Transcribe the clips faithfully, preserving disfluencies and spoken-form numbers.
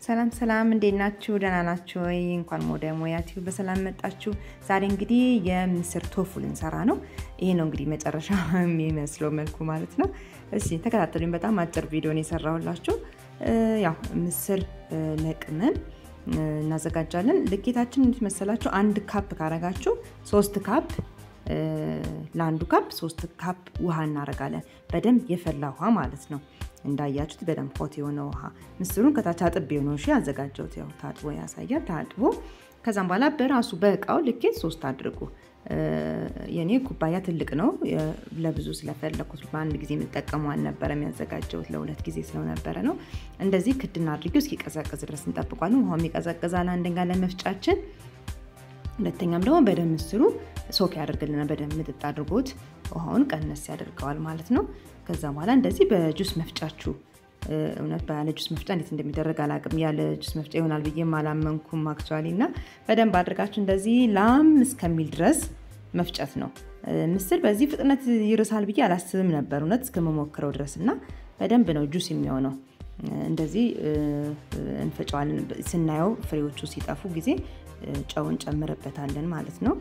ሰላም ሰላም እንዴት ናችሁ ደህና ናችሁ ወይ እንኳን ወደ ሞያቲው በሰላም መጣችሁ ዛሬ እንግዲህ የምስር ቶፉ ልንሰራ ነው ይሄ ነው እንግዲህ መጨረሻ የሚመስለው መልኩ ማለት ነው እሺ ተከታተሉኝ በጣም አጭር ቪዲዮ ነው የሰራሁላችሁ ያው ምስር ለቅመን እናዘጋጃለን ልኬታችን እንድትመሰላችሁ አንድ ካፕ ካረጋችሁ ሶስት ካፕ ለአንዱ ካፕ ሶስት ካፕ ውሃ እናረጋለን በደንብ የፈላ ውሃ ማለት ነው እንዳያችሁት በደንብ ሆት የሆነ ውሃ ምስሩን ከታች አጥቤው ነው እሺ አዘጋጀሁት ያው ታጥቦ ያሳያል ታጥቦ ከዛም በኋላ በራሱ በእቃው ልኬት ሶስት አድርጉ የኔ ኩባያ ትልቅ ነው ለብዙ ስለፈለኩት በአንድ ጊዜ መጠቀሙ አልነበረም ያዘጋጀሁት ለሁለት ጊዜ ስለነበረ ነው እንደዚህ ክድና አድርጌው እስኪቀዘቅዝ ድረስ እንጠብቃለን ውሃው ይቀዘቅዛል አንደኛ ለመፍጫችን ሁለተኛም ደግሞ በደንብ ምስሩ ሶክ ያደርግልናል በደንብ ምጥጥ አድርጎት ውሃውን ቀነስ ያደርገዋል ማለት ነው ከዛ በኋላ እንደዚህ በጁስ መፍጫችሁ እውነት ባለ ጁስ መፍጫ እንዴት እንደሚደረግ አላቅም ያለ ጁስ መፍጫ ይሆናል ብዬ ማላመንኩም አክቹአሊና በደንብ አድርጋችሁ እንደዚህ ላም እስከሚል ድረስ መፍጨት ነው ምስር በዚህ ፍጥነት ይርሳል ብዬ አላስብም ነበር እውነት እስከመሞክረው ድረስና በደንብ ነው ጁስ የሚሆነው እንደዚህ እንፈጫዋለን ስናየው ፍሬዎቹ ሲጠፉ ጊዜ ጨውን ጨምረበታለን ማለት ነው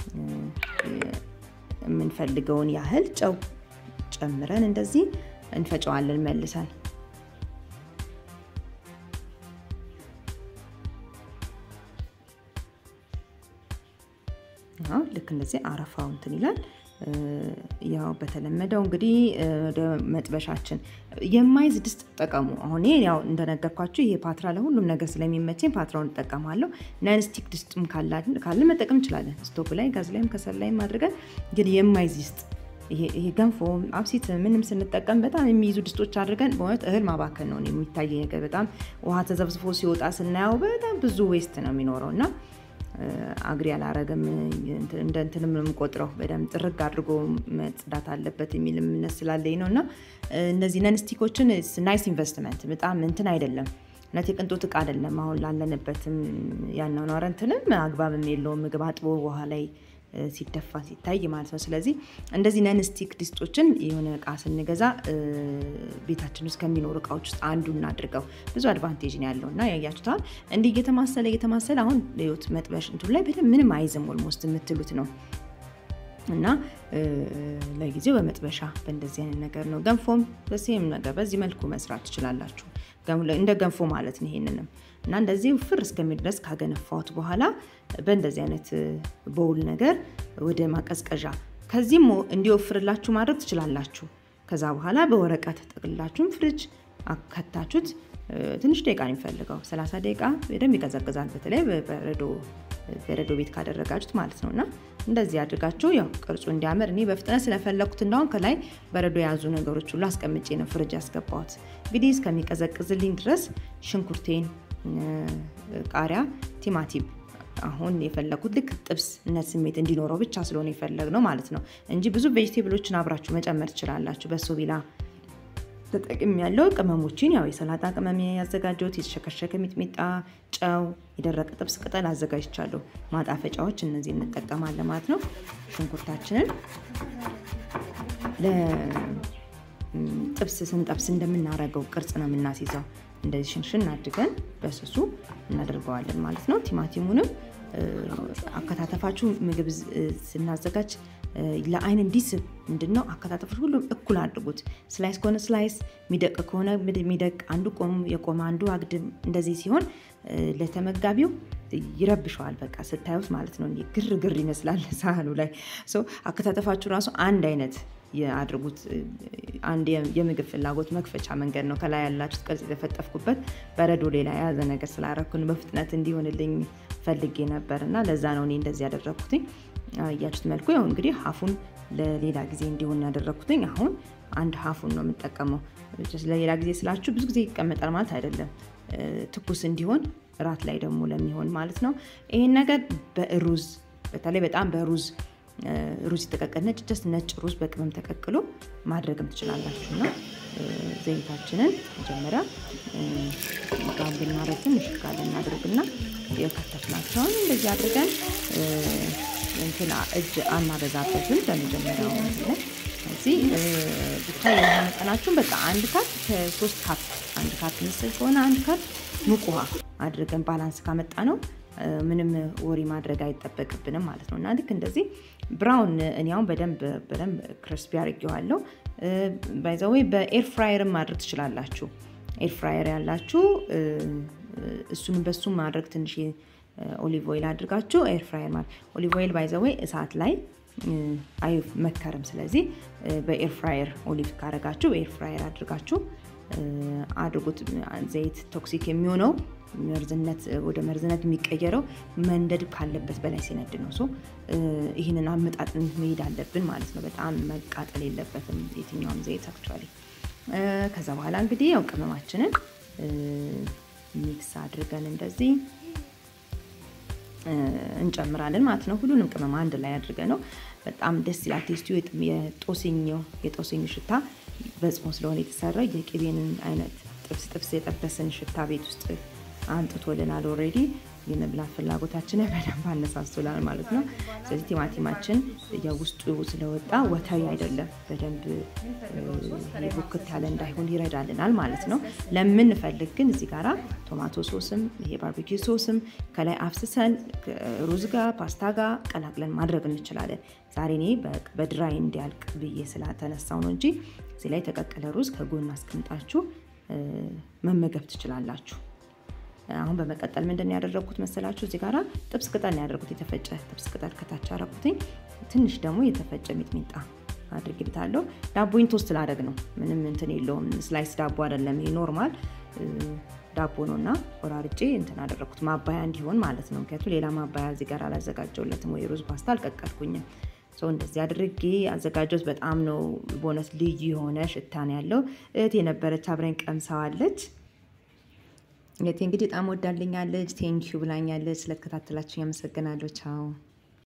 የምንፈልገውን ያህል ጨው ጨምረን እንደዚህ እንፈጫዋለን መልሰን አዎ ልክ እንደዚህ አረፋው እንትን ይላል ያው በተለመደው እንግዲህ ወደ መጥበሻችን የማይዝ ድስት ተጠቀሙ አሁን ያው እንደነገርኳችሁ ይሄ ፓትራ ለሁሉም ነገር ስለሚመቸኝ ፓትራውን ተጠቀማለሁ ናን ስቲክ ድስትም ካለ ካለ መጠቀም እንችላለን ስቶቭ ላይ ጋዝ ላይም ከሰል ላይም አድርገን ግን የማይዝ ድስት ይሄ ይሄ ገንፎ አብሲት ምንም ስንጠቀም በጣም የሚይዙ ድስቶች አድርገን በእውነት እህል ማባከን ነው የሚታየኝ ነገር በጣም ውሃ ተዘብዝፎ ሲወጣ ስናየው በጣም ብዙ ዌስት ነው የሚኖረውና አግሪ አላረገም እንደ እንትንም ቆጥረው በደም ጥርግ አድርጎ መጽዳት አለበት የሚልም ነስላለኝ ነውና እነዚህ ነንስቲኮችን ናይስ ኢንቨስትመንት በጣም እንትን አይደለም ነቴ ቅንጦት ዕቃ አይደለም አሁን ላለንበትም ያናው ነው አረንተንም አግባብም የለውም ምግብ አጥቦ ውሃ ላይ ሲተፋ ሲታይ ማለት ነው ስለዚህ እንደዚህ ነንስቲክ ድስቶችን የሆነ ዕቃ ስንገዛ ቤታችን ውስጥ ከሚኖር ዕቃዎች ውስጥ አንዱ እናድርገው ብዙ አድቫንቴጅ ነው ያለውና ያያችሁታል እንዴ እየተማሰለ እየተማሰለ አሁን ለዩት መጥበሽ እንትን ላይ በደም ምንም አይዝም ኦልሞስት የምትሉት ነው እና ለጊዜው በመጥበሻ በእንደዚህ አይነት ነገር ነው ገንፎም በሴም ነገር በዚህ መልኩ መስራት ትችላላችሁ እንደ ገንፎ ማለት ነው ይሄንንም እና እንደዚህ ፍር እስከሚድረስ ካገነፋውት በኋላ በእንደዚህ አይነት ቦል ነገር ወደ ማቀዝቀዣ ከዚህም እንዲወፍርላችሁ ማድረግ ትችላላችሁ ከዛ በኋላ በወረቀት ተጠቅልላችሁ ፍሪጅ አከታችሁት ትንሽ ደቂቃ ነው የሚፈልገው ሰላሳ ደቂቃ በደንብ ይቀዘቅዛል በተለይ በረዶ በረዶ ቤት ካደረጋችሁት ማለት ነውና እንደዚህ አድርጋችሁ ያው ቅርጹ እንዲያምር እኔ በፍጥነት ስለፈለኩት እንዳው ከላይ በረዶ ያዙ ነገሮች ሁሉ አስቀምጬ ነው ፍሪጅ ያስገባሁት እንግዲህ እስከሚቀዘቅዝልኝ ድረስ ሽንኩርቴን ቃሪያ ቲማቲም አሁን የፈለኩት ልክ ጥብስ እና ስሜት እንዲኖረው ብቻ ስለሆነ የፈለግነው ማለት ነው እንጂ ብዙ ቬጂቴብሎችን አብራችሁ መጨመር ትችላላችሁ በሶቢላ ተጠቅም ያለው ቅመሞችን ያው የሰላጣ ቅመም ያዘጋጀሁት የተሸከሸከ ሚጥሚጣ ጨው የደረቀ ጥብስ ቅጠል አዘጋጅቻለሁ ማጣፈጫዎች እነዚህ እንጠቀማለን ማለት ነው ሽንኩርታችንን ለ ጥብስ ስንጠብስ እንደምናረገው ቅርጽ ነው የምናስይዘው እንደዚህ ሽንሽን አድርገን በስሱ እናደርገዋለን ማለት ነው ቲማቲሙንም አከታተፋችሁ ምግብ ስናዘጋጅ ለአይን እንዲስብ ምንድነው አከታተፋችሁ ሁሉ እኩል አድርጉት ስላይስ ኮነ ስላይስ ሚደቅ ከሆነ ሚደቅ አንዱ ቆም የቆማ አንዱ አግድም እንደዚህ ሲሆን ለተመጋቢው ይረብሻል በቃ ስታዩት ማለት ነው እንዴ ግርግር ይመስላል ሳህሉ ላይ ሶ አከታተፋችሁ ራሱ አንድ አይነት ያድርጉት አንድ የምግብ ፍላጎት መክፈቻ መንገድ ነው ከላይ ያላችሁት ቅርጽ የተፈጠፍኩበት በረዶ ሌላ ያዘ ነገር ስላረኩን በፍጥነት እንዲሆንልኝ ፈልጌ ነበርና ለዛ ነው እኔ እንደዚህ ያደረኩት ያያችሁት መልኩ ያው እንግዲህ ሀፉን ለሌላ ጊዜ እንዲሆን ያደረኩት አሁን አንድ ሀፉን ነው የምጠቀመው ለሌላ ጊዜ ስላችሁ ብዙ ጊዜ ይቀመጣል ማለት አይደለም ትኩስ እንዲሆን ራት ላይ ደግሞ ለሚሆን ማለት ነው ይሄን ነገር በሩዝ በተለይ በጣም በሩዝ ሩዝ ተቀቀለ ነጭ ነጭ ሩዝ በቅመም ተቀቅሎ ማድረግም ትችላላችሁና ዘይታችንን መጀመሪያ ጋር ብናረግም ይሽካል እናድርግና የከተፍናቸው እንደዚህ አድርገን እንትና እጅ አናበዛበትም በመጀመሪያው ማለት እዚህ ብቻ የሆነ መጠናችሁን በቃ አንድ ካፕ ከሶስት ካፕ አንድ ካፕ ምስል ከሆነ አንድ ካፕ ሙቅ ውሃ አድርገን ባላንስ ካመጣ ነው ምንም ወሪ ማድረግ አይጠበቅብንም ማለት ነው። እና ልክ እንደዚህ ብራውን እኛው በደንብ በደንብ ክሪስፒ አድርጌዋለሁ። ባይ ዘ ዌይ በኤር ፍራየር ማድረግ ትችላላችሁ። ኤር ፍራየር ያላችሁ እሱን በሱ ማድረግ ትንሽ ኦሊቭ ኦይል አድርጋችሁ ኤር ፍራየር ማለት ኦሊቭ ኦይል ባይ ዘ ዌይ እሳት ላይ አይመከርም። ስለዚህ በኤር ፍራየር ኦሊቭ ካረጋችሁ ኤር ፍራየር አድርጋችሁ አድርጉት። ዘይት ቶክሲክ የሚሆነው መርዝነት ወደ መርዝነት የሚቀየረው መንደድ ካለበት በላይ ሲነድ ነው። ሶ ይሄንን አመጣጥን መሄድ አለብን ማለት ነው። በጣም መቃጠል የለበትም የትኛውም ዘይት አክቹአሊ። ከዛ በኋላ እንግዲህ ያው ቅመማችንን ሚክስ አድርገን እንደዚህ እንጨምራለን ማለት ነው። ሁሉንም ቅመም አንድ ላይ አድርገን ነው በጣም ደስ ይላል። ቴስቲው የጦስኝው የጦስኝ ሽታ በጽሞ ስለሆነ የተሰራ የቅቤን አይነት ጥብስ ጥብስ የጠበሰን ሽታ ቤት ውስጥ አንጥቶልናል። ኦሬዲ የመብላት ፍላጎታችንን በደንብ አነሳስቶላል ማለት ነው። ስለዚህ ቲማቲማችን ያው ውስጡ ስለወጣ ወተሪ አይደለም በደንብ ይቡክት ያለ እንዳይሆን ይረዳልናል ማለት ነው። ለምን ፈልግ ግን እዚህ ጋራ ቶማቶ ሶስም ይሄ ባርቢኪው ሶስም ከላይ አፍስሰን ሩዝ ጋር ፓስታ ጋር ቀላቅለን ማድረግ እንችላለን። ዛሬ እኔ በድራይ እንዲያልቅ ብዬ ስላተነሳው ነው እንጂ እዚህ ላይ ተቀቀለ ሩዝ ከጎን አስቀምጣችሁ መመገብ ትችላላችሁ። አሁን በመቀጠል ምንድነው ያደረኩት መሰላችሁ? እዚህ ጋራ ጥብስ ቅጠል ነው ያደረኩት። የተፈጨ ጥብስ ቅጠል ከታች አረኩትኝ። ትንሽ ደግሞ የተፈጨ ሚጥሚጣ አድርጌታለሁ። ዳቦን ቶስት ላደርግ ነው። ምንም እንትን የለውም። ስላይስ ዳቦ አይደለም፣ ይሄ ኖርማል ዳቦ ነውና ወራርጬ እንትን አደረኩት ማባያ እንዲሆን ማለት ነው። ምክንያቱም ሌላ ማባያ እዚህ ጋር አላዘጋጀውለትም ወይ ሩዝ ፓስታ አልቀቀልኩኝም። ሶ እንደዚህ አድርጌ አዘጋጀሁት። በጣም ነው ቦነስ ልዩ የሆነ ሽታ ነው ያለው። እህቴ የነበረች አብረን ቀምሳዋለች። እንግዲህ እንግዲህ በጣም ወዳልኛለች። ቴንኪው ብላኛለች። ስለተከታተላችሁ ያመሰግናለሁ። ቻው